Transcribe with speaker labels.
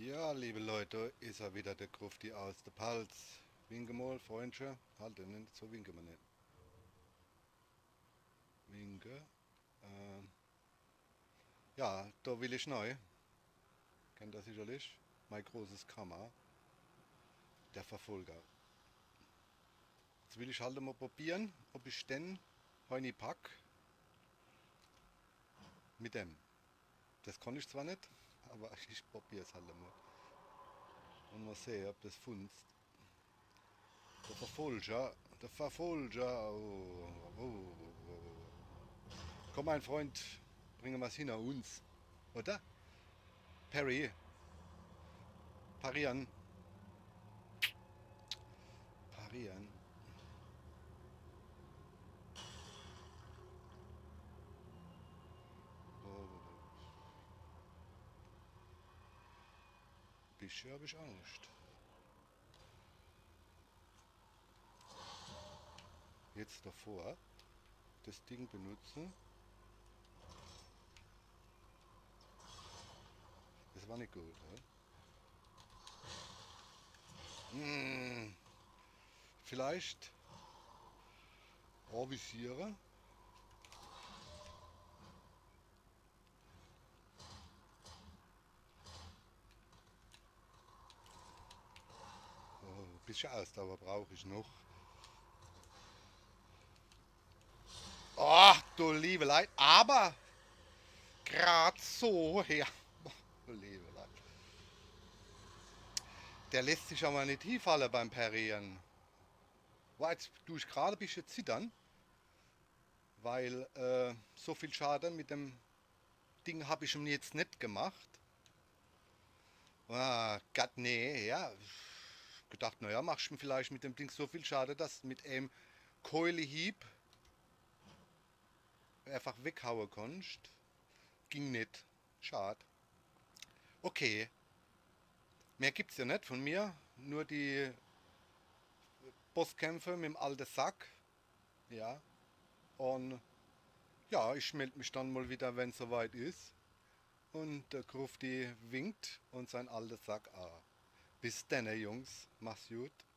Speaker 1: Ja, liebe Leute, ist er wieder der Grufti aus der Palz. Winke mal, Freundchen. Halt, nicht so winke man nicht. Winke. Ähm, ja, da will ich neu. Kennt ihr sicherlich. Mein großes Kammer. Der Verfolger. Jetzt will ich halt mal probieren, ob ich den heute pack. Mit dem. Das kann ich zwar nicht, aber ich probiere es halt mal. Und mal sehen, ob das funzt. Der Verfolger. Der Verfolger. Komm, mein Freund, bringen wir es hinter uns. Oder? Parry. Parieren. Parieren. Bisschen habe ich Angst. Jetzt davor das Ding benutzen. Das war nicht gut. Vielleicht avisieren. Ein bisschen Ausdauer brauche ich noch. Ach, du liebe Leid. Aber gerade so her. Du liebe Leid. Der lässt sich aber nicht hinfallen beim Parieren. Jetzt tue ich gerade ein bisschen zittern, weil so viel Schaden mit dem Ding habe ich ihm jetzt nicht gemacht. Ah, Gott, nee, ja. Gedacht, naja, machst du mir vielleicht mit dem Ding so viel Schaden, dass mit einem Keulehieb einfach weghauen kannst. Ging nicht. Schade. Okay, mehr gibt's ja nicht von mir. Nur die Bosskämpfe mit dem alten Sack. Ja. Und ja, ich melde mich dann mal wieder, wenn es soweit ist. Und der Grufti winkt und sein alter Sack auch. Bis dann, Jungs. Mach's gut.